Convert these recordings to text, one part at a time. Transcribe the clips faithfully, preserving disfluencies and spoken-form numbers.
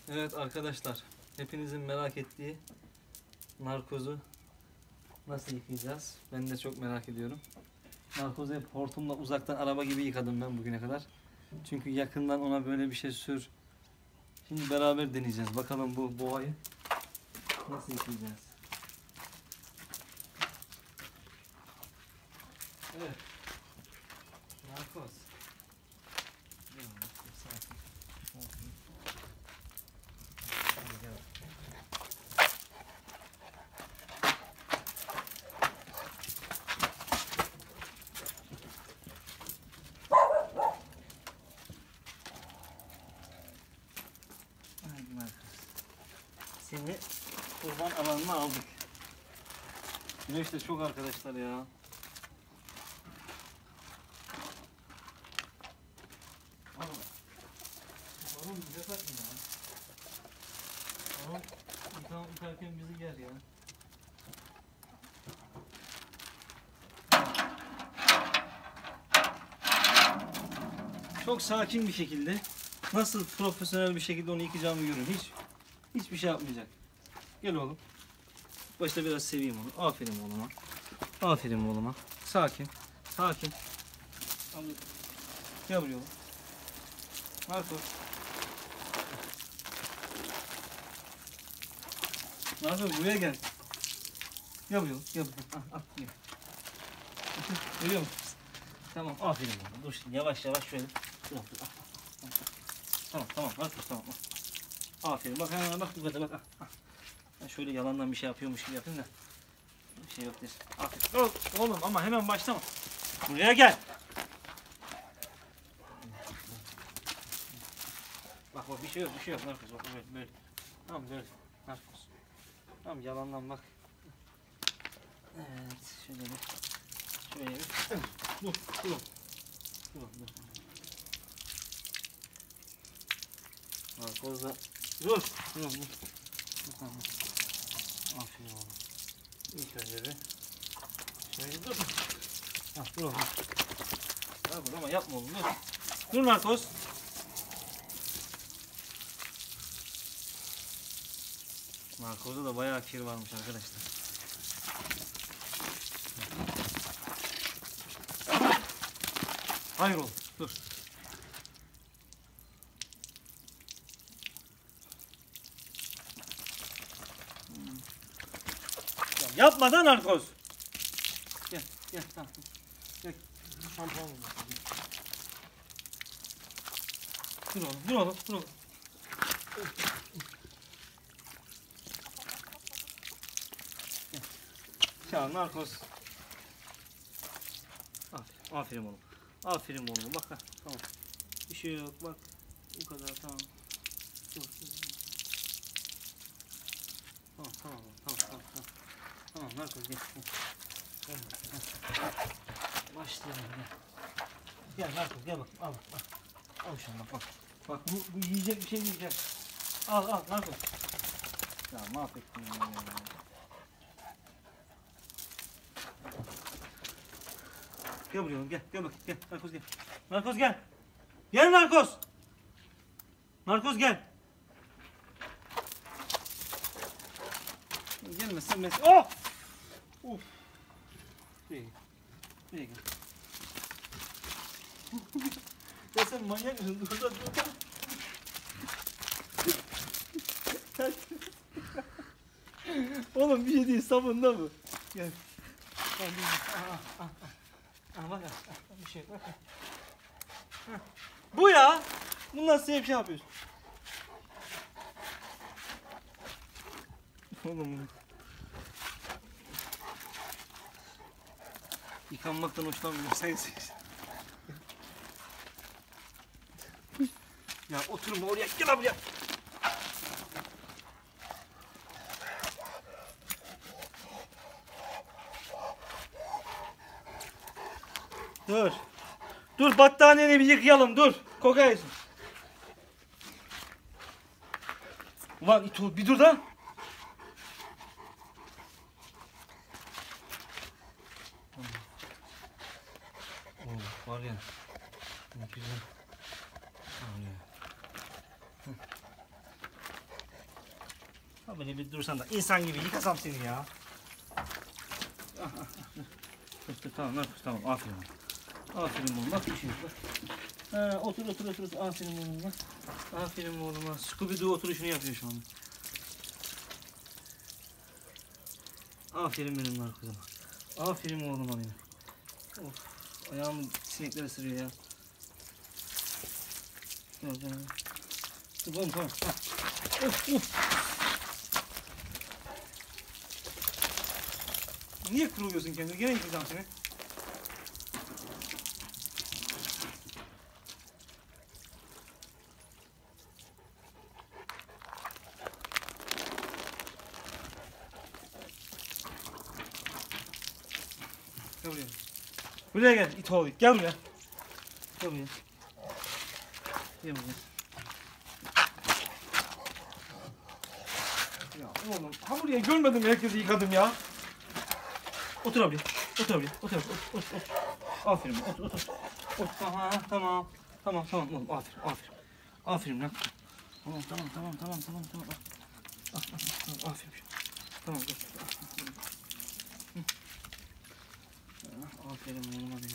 Evet arkadaşlar, hepinizin merak ettiği narkozu nasıl yıkayacağız? Ben de çok merak ediyorum. Narkozu hep hortumla uzaktan araba gibi yıkadım ben bugüne kadar. Çünkü yakından ona böyle bir şey sür. Şimdi beraber deneyeceğiz. Bakalım bu boğayı nasıl yıkayacağız? Evet. Narkoz. Seni kurban alanına aldık. Güneş de çok arkadaşlar ya. Oğlum bize takma ya. Oğlum yıkan, yıkarken bizi yer ya. Çok sakin bir şekilde, nasıl profesyonel bir şekilde onu yıkayacağımı görün. Hiç hiçbir şey yapmayacak. Gel oğlum. Başta biraz seveyim onu. Aferin oğluma. Aferin oğluma. Sakin. Sakin. Gel buraya oğlum. Marco. Marco buraya gel. Gel buraya oğlum. Gel buraya. Al, al, gel. Görüyor musun? Tamam. Aferin oğlum. Dur şimdi yavaş yavaş şöyle. Dur, dur, al. Tamam tamam. Marco tamam. Aferin. Bak hemen bak bu kadar bak. Ben şöyle yalandan bir şey yapıyormuş gibi yapayım da. Bir şey yok değil. Aferin. Oğlum ama hemen başlama. Buraya gel. Bak bak bir şey yok bir şey yok Narkoz bak böyle böyle. Tamam böyle Narkoz. Tamam yalandan bak. Evet şöyle bir. Şöyle bir. Dur dur. Dur dur. Narkoz da. Dur. Dur dur. Tamam. Aferin oğlum. İlk önce bir. Şöyle dur. Ha dur oğlum. Narkoz ama yapma oğlum dur. Dur Narkoz. Narkozda da bayağı kir varmış arkadaşlar. Hayır oğlum dur. Ya yapma da narkoz. Gel gel tamam. Gel. Şampuan olmasın. Dur oğlum dur oğlum dur oğlum. Gel. Ya narkoz. Aferin, aferin oğlum. Aferin oğlum bak ha tamam. Bir şey yok bak. Bu kadar tamam. Dur, dur. Tamam tamam tamam tamam tamam. Tamam narkoz gel. Gel. Başlayalım gel. Gel narkoz gel bak al bak. Al şunu bak bak. Bak bu, bu yiyecek bir şey değil gel. Al al narkoz. Ya mahvettin ya. Gel buraya oğlum gel gel bak gel narkoz gel. Narkoz gel. Gel narkoz. Narkoz gel. Gelmezsen ben... Oh! Uf! Buraya gel. Buraya gel. Ya sen manyak mısın? Dur dur dur. Oğlum bir şey değil sabunda mı? Gel. Gel gel. Aha, aha, aha, bak aha, bir şey bak. Ha. Bu ya. Bu nasıl bir şey yapıyorsun? Oğlum. Yıkanmaktan hoşlanmıyorum sensiz. Ya oturma oraya gel buraya. Dur. Dur battaniyeni bir yıkayalım dur. Kokayasın. Ulan İtuğ bir dur da. Oğlum var ya. Ne güzel. Öyle. Ya böyle bir dursan da insan gibi yıkasam seni ya. Dur, dur, tamam Narkoz tamam aferin. Aferin oğlum bak bir şey yok bak. Ha, otur otur otur otur aferin oğlum bak. Aferin oğlum bak. Scooby-Doo oturuşunu yapıyor şu anda. Aferin benim Narkoz'uma. Aferin oğluma benim. Of ayağımı sinekler ısırıyor ya. Gel gel. Dur oğlum tamam. Ha. Of of. Niye kuruluyorsun kendini? Gene yıkayacağım seni. Gel buraya. Buraya gel it oğlu. Gel buraya. Gel buraya. Gel buraya. Ya oğlum hamburger görmedim herkesi yıkadım ya. Otur abi. Otur abi. Otur. Otur. Otur. Otur. Aferin. Otur. Otur. Otur. Tamam. Tamam. Tamam. Tamam oğlum. Aferin. Aferin. Aferin lan. Tamam. Tamam. Tamam. Tamam. Tamam. Tamam. Ah, ah, ah, aferin. Tamam. Dur. Ah, aferin oğluma benim.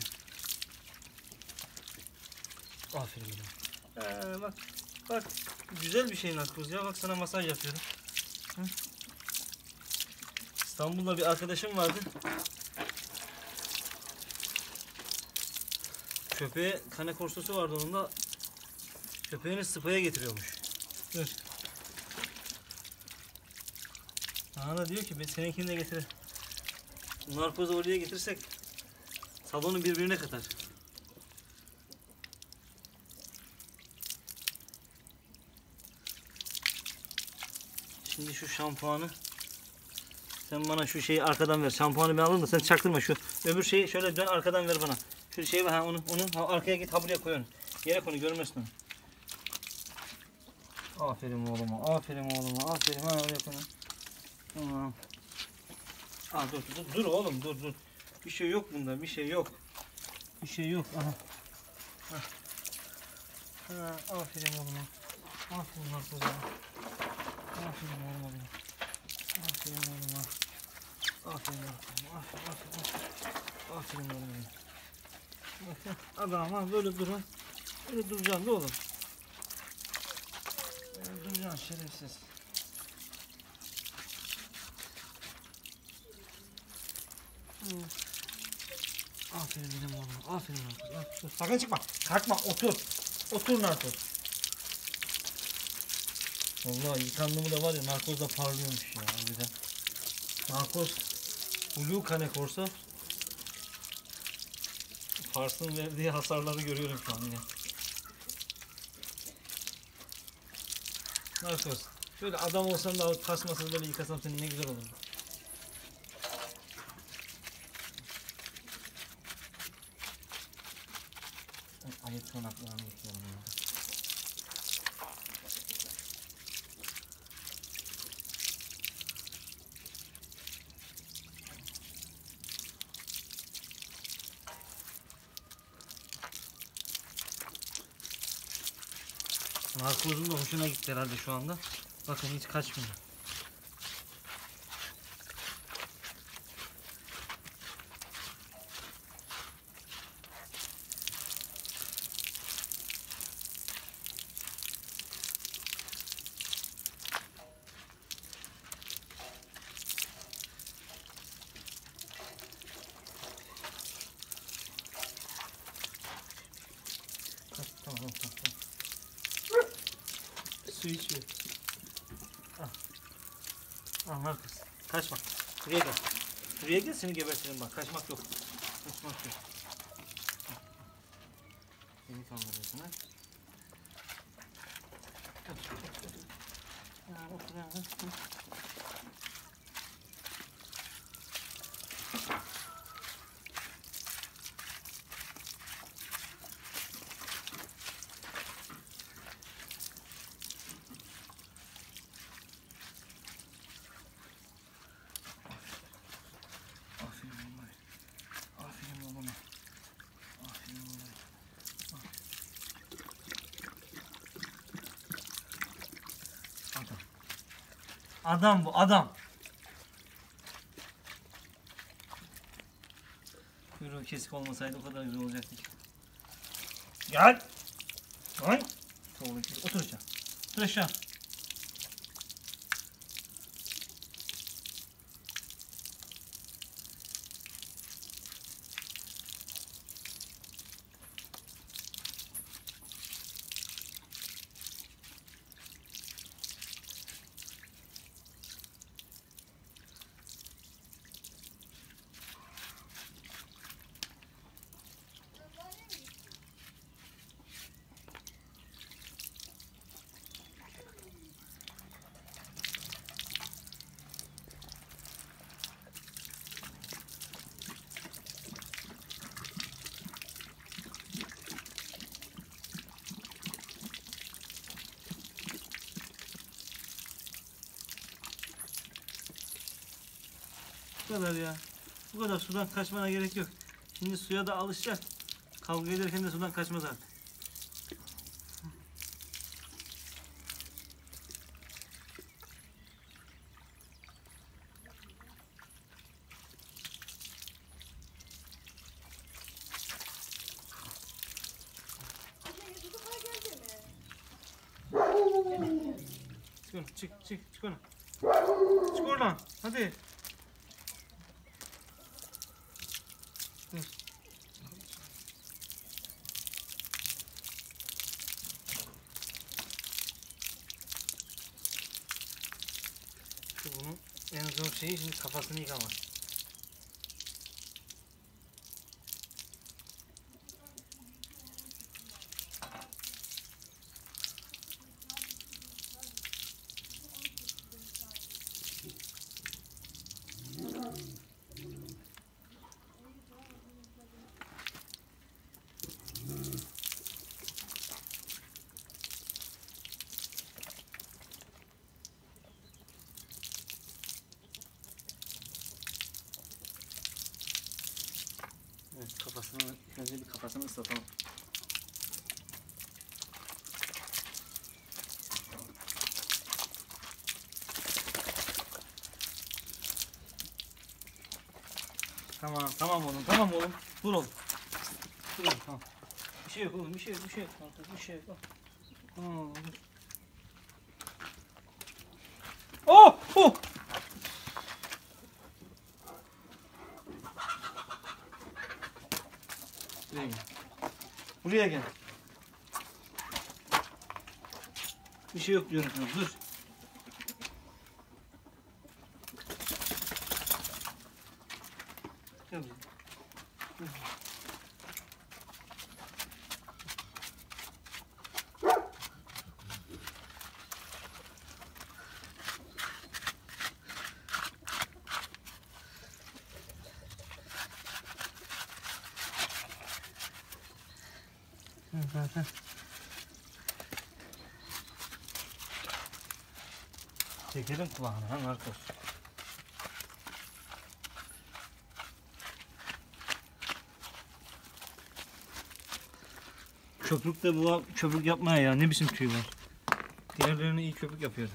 Aferin benim. Ee, bak. Bak. Güzel bir şey Narkoz ya. Bak sana masaj yapıyorum. Hı? İstanbul'da bir arkadaşım vardı. Köpeğe kane korsosu vardı onun da. Köpeğini spaya getiriyormuş. Dur. Bana da diyor ki ben seninkini de getir. Narkozu oraya getirsek salonu birbirine katar. Şimdi şu şampuanı sen bana şu şeyi arkadan ver. Şampuanı ben alayım da sen çaktırma şu. Öbür şeyi şöyle dön arkadan ver bana. Şu şeyi ha onu onu ha, arkaya git ha buraya koy onu. Yere koy görmesin onu. Aferin oğluma. Aferin oğluma. Aferin ha oraya koy. Tamam. Aa dur dur dur oğlum dur dur. Bir şey yok bunda. Bir şey yok. Bir şey yok. Aha. Ha. Ha, aferin oğluma. Aferin Narkoz'a. Aferin oğluma benim. Aferin oğluma. Aferin oğluma. Aferin aferin aferin. Aferin oğluma benim. Bak adam ha böyle dur ha. Böyle duracaksın da oğlum. Böyle duracaksın şerefsiz. Hmm. Aferin benim oğlum. Aferin Narkoz. Aferin. Sakın çıkma. Kalkma otur. Otur Narkoz. Vallahi yıkandığımı da var ya Narkoz da parlıyormuş ya. Bir de. Narkoz Blue Cane Corso. Pars'ın verdiği hasarları görüyorum şu an yine. Narkoz. Şöyle adam olsan da kasmasız böyle yıkasam seni ne güzel olur. Ayıp tırnaklarını yıkıyorum ya. Narkozun da hoşuna gitti herhalde şu anda. Bakın hiç kaçmıyor. Tamam tamam tamam. Su içiyor. Al. Al Narkoz. Kaçma. Buraya gel. Buraya gel seni gebertirim bak. Kaçmak yok. Kaçmak yok. Beni kandırıyorsun ha. Ha, otur ha. Adam bu adam. Kuyruğu kesik olmasaydı o kadar güzel olacaktı ki. Gel. Gel. Otur aşağı. Otur aşağı. Bu kadar ya. Bu kadar, sudan kaçmana gerek yok. Şimdi suya da alışacak. Kavga ederken de sudan kaçmaz artık. Çık, çık, çık, çık oradan. Çık oradan, hadi. Dur. Bunun en zor şeyi şimdi kafasını yıkamak. Evet, kafasını, önce bir kafasını ıslatalım. Tamam, tamam oğlum, tamam oğlum. Dur oğlum. Dur oğlum, tamam. Bir şey yok oğlum, bir şey yok, bir şey yok. Bir şey yok. Tamam oğlum, dur. Oh! Oh! Buraya gel. Buraya gel. Bir şey yok diyorum sana, dur. Gel buraya. Dur. Zaten çekelim kulağını ha narkoz. Köprük de bu köprük yapmaya ya, ne biçim tüy var. Diğerlerini iyi köprük yapıyordu.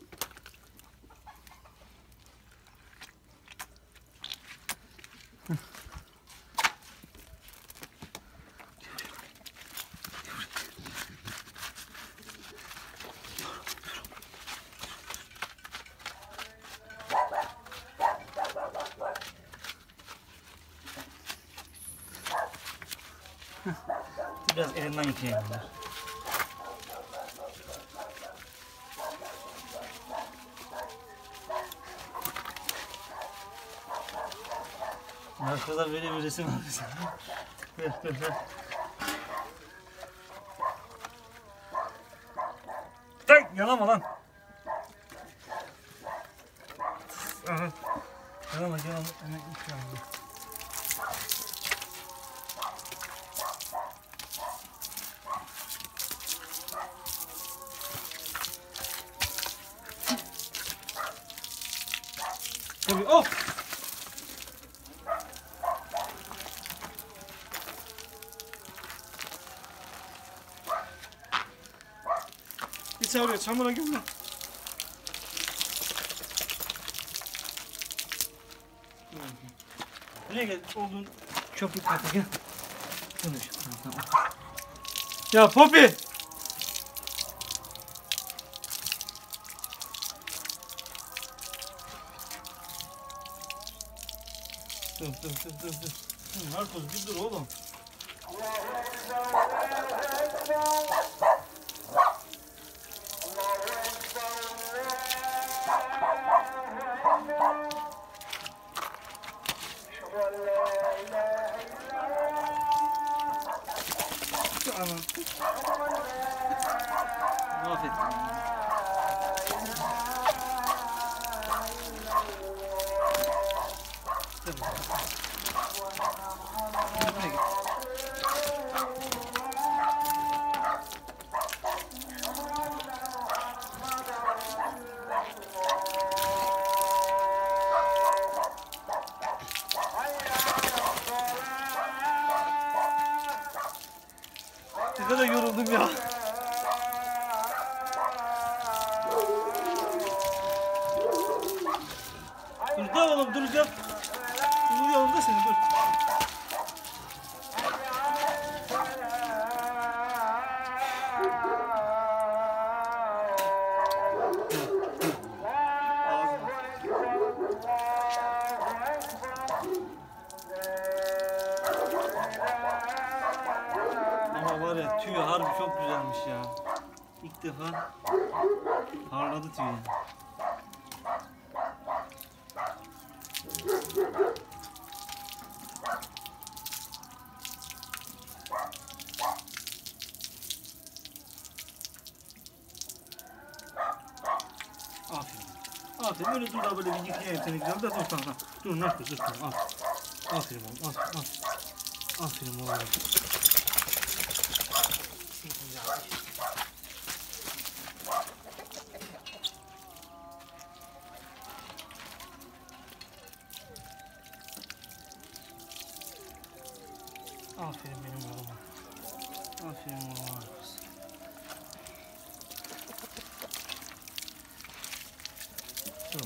Biraz elinden yıkayayım bunlar. Arkada böyle bir resim almışsın. Dur dur dur. Tek yalama lan. Aha. Yalama yalama. Hemen yıkayalım. Tabii, oh! Bir çağırıyor, çamura gömle. Buraya gel. Olduğun köprü katı gel. Konuş. Tamam. Ya Poppy! Dur dur dur dur dur. Narkoz bir dur oğlum. Aman. Mahvettim. Ne kadar yoruldum ya. Dur da oğlum duracağım. Dur yanımda seni dur. Ama var ya tüyü harbi çok güzelmiş ya. İlk defa parladı tüyü. Aferin. Aferin. Böyle dur da böyle bir yıkayayım seni güzel de dur tamam tamam. Dur narkoz dur tamam. Aferin. Aferin oğlum. Aferin. Aferin, aferin oğlum. Aferin benim oğluma. Aferin oğluma. Dur.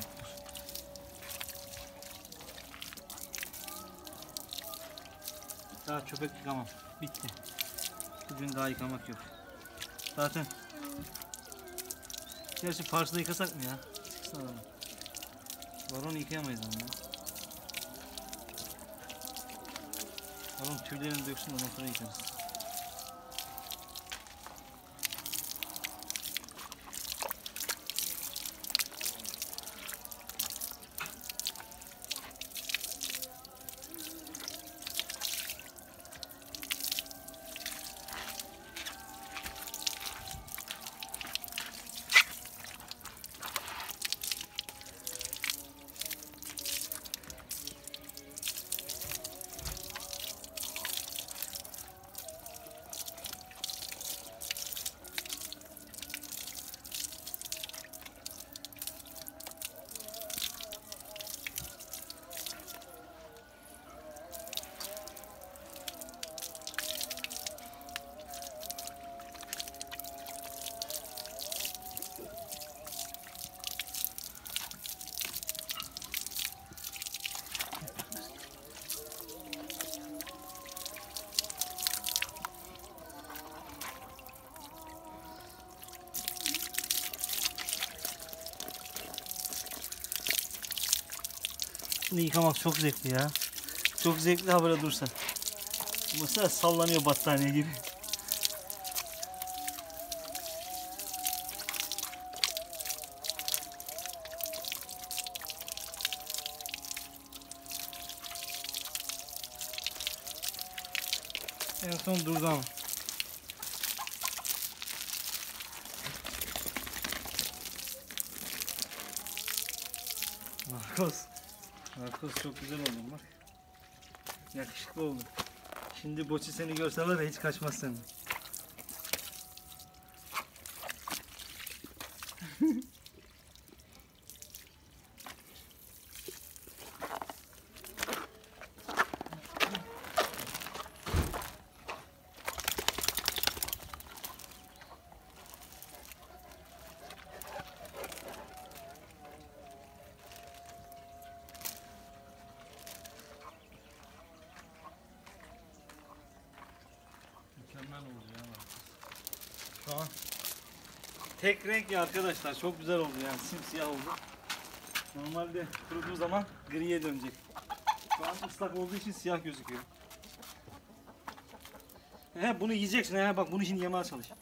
Daha köpek yıkamam. Bitti. Bugün daha yıkamak yok. Zaten. Gerçi parçada yıkasak mı ya? Çıksana adamı. Var onu yıkayamayız ama ya. Oğlum tüylerini döksün ondan sonra yıkarız. Bunu yıkamak çok zevkli ya. Çok zevkli ha böyle dursa. Mesela sallanıyor battaniye gibi. En son durdu ama. Narkoz. Narkoz çok güzel oldun bak. Yakışıklı oldu. Şimdi Boçi seni görse var ya hiç kaçmaz senden. Tamam. Tek renk ya arkadaşlar, çok güzel oldu yani, simsiyah oldu. Normalde kuruduğu zaman griye dönecek. Şu an ıslak olduğu için siyah gözüküyor. He, bunu yiyeceksin, he, bak bunu şimdi yemeye çalış.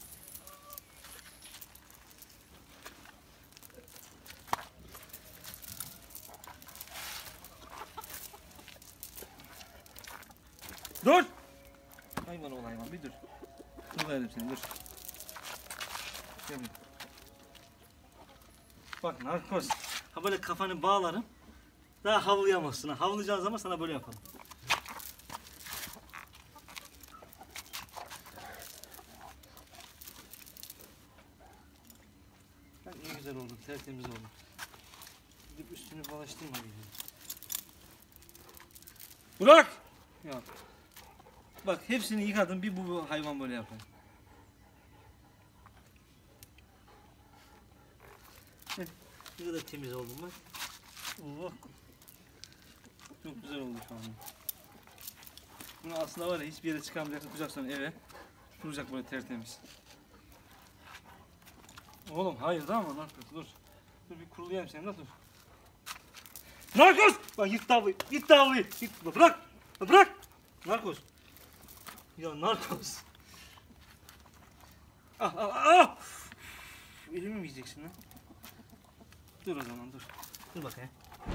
Dur! Hayvan ol hayvan, bir dur. Dur verelim seni, dur. Gel buraya. Bak narkoz. Ha böyle kafanı bağlarım. Daha havlayamazsın. Ha. Havlayacağın zaman sana böyle yapalım. Bak ne güzel oldu, tertemiz oldu. Gidip üstünü balaştırma bir. Bırak! Ya. Bak hepsini yıkadım, bir bu, bu hayvan böyle yapar. Ne kadar temiz oldum bak. Oh. Çok güzel oldu şu an. Bunu aslında var ya, hiçbir yere çıkamayacak, tutacak sonra eve. Duracak böyle tertemiz. Oğlum hayır tamam mı? Narkoz dur. Dur bir kurulayayım seni de dur. Narkoz! Bak yırt tavlayı, yırt tavlayı. Yırt, bırak! Bırak! Narkoz. Ya narkoz. Ah ah ah! Elimi mi yiyeceksin lan? Dur o zaman dur. Dur bakayım.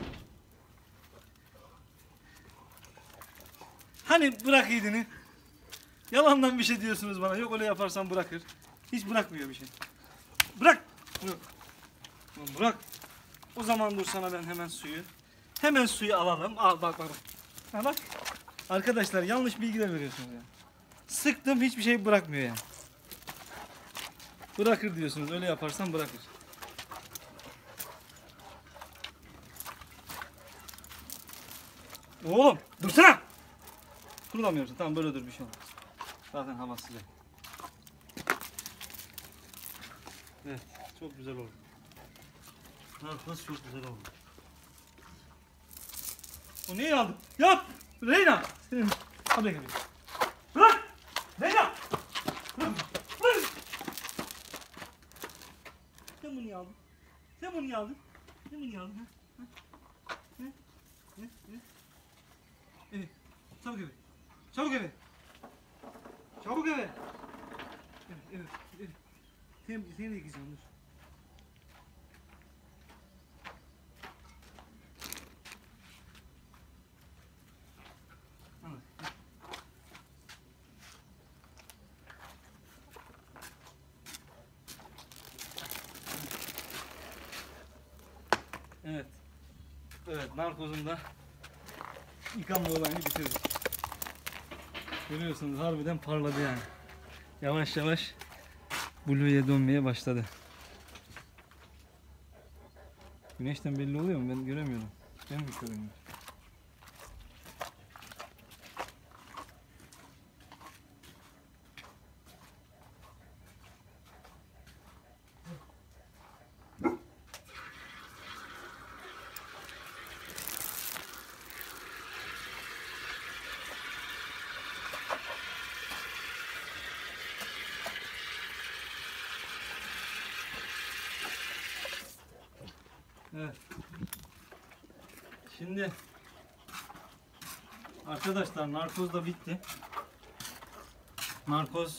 Hani bırak yedini? Yalandan bir şey diyorsunuz bana. Yok öyle yaparsan bırakır. Hiç bırakmıyor bir şey. Bırak! Bırak! Bırak! O zaman dur sana ben hemen suyu. Hemen suyu alalım. Al bak bak. Ha bak. Arkadaşlar yanlış bilgiler veriyorsunuz ya. Sıktım hiçbir şey bırakmıyor yani. Bırakır diyorsunuz. Öyle yaparsan bırakır. Oğlum dursana. Kurulamıyorsun. Tamam böyle dur, bir şey olmaz. Zaten hava sıcak. Evet, çok güzel oldu. Narkoz çok güzel oldu. O neyi aldın? Yap! Reyna! Senin... Hadi gel. Bırak! Reyna! Bırak! Bırak! Sen bunu niye aldın? Sen bunu niye aldın? Sen bunu niye aldın? Ha? Ha? Ha? Ha? Ha? Evet. Çabuk eve. Çabuk eve. Çabuk eve. Evet, evet, evet. Seni, seni de yıkayacağım, dur. Evet. Evet, narkozun da yıkanma olayını bitirdik. Görüyorsunuz harbiden parladı yani. Yavaş yavaş Blue'ye dönmeye başladı. Güneşten belli oluyor mu? Ben göremiyorum. Ben mi göremiyorum? Evet. Şimdi arkadaşlar narkoz da bitti. Narkoz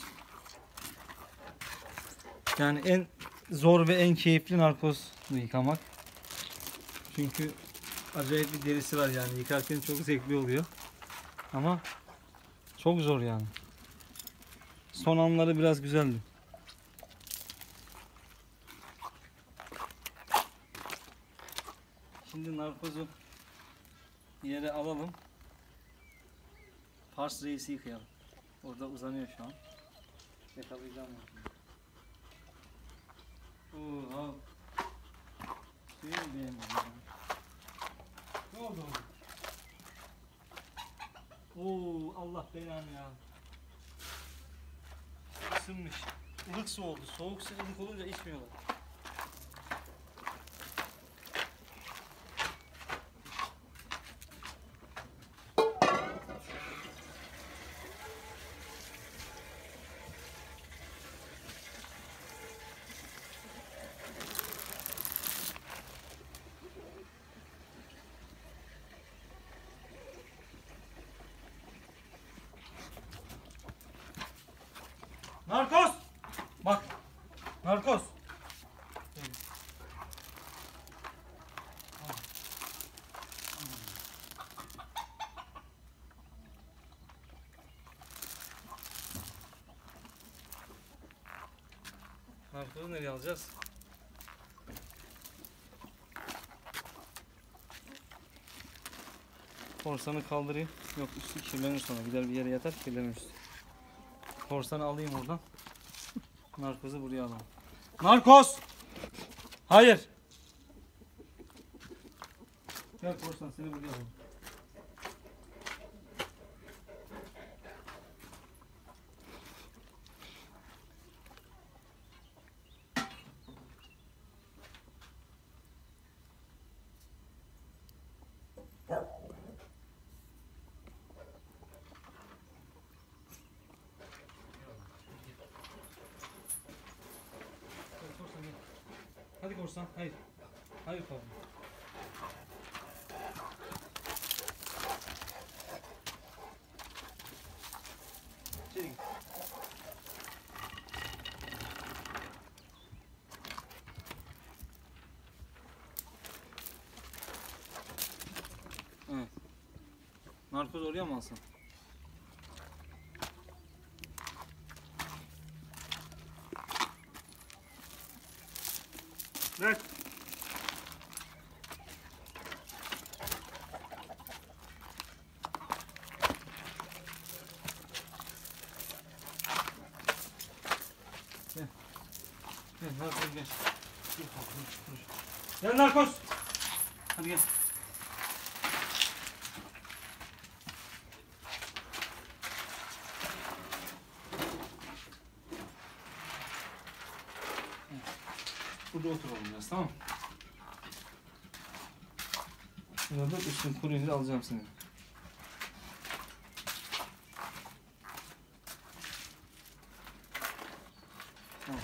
yani en zor ve en keyifli narkoz yıkamak. Çünkü acayip bir derisi var yani, yıkarken çok zevkli oluyor. Ama çok zor yani. Son anları biraz güzeldi. Şimdi narkozu yere alalım. Pars reisi yıkayalım. Orada uzanıyor şu an. Yakalayacağım onu. Oo, al. Suyu mu beğenmedin? Ne oldu oğlum? Oo, Allah belanı ya. Isınmış. Ilık su oldu. Soğuk su ılık olunca içmiyorlar. Narkoz. Narkozu nereye alacağız? Korsanı kaldırayım. Yok, üstü kirlenir sonra. Gider bir yere yatar, kirlenir üstü. Korsanı alayım oradan. Narkozu buraya alalım. Narkoz! Hayır! Gel korsan, seni buraya alalım. Hadi korsan, hayır. Hayır pardon. İçeri git. Evet. Narkoz oraya mı alsın? Ver. Gel. Gel narkoz gel. Gel, gel narkoz. Hadi gel. Burada oturalım biraz, tamam mı? Burada üstün kuruyunca alacağım seni. Tamam.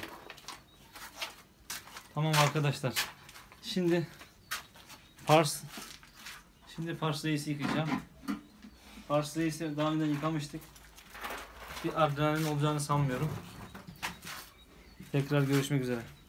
Tamam arkadaşlar. Şimdi Pars Şimdi Pars Reis'i yıkayacağım. Pars Reis'i daha önce yıkamıştık. Bir adrenalin olacağını sanmıyorum. Tekrar görüşmek üzere.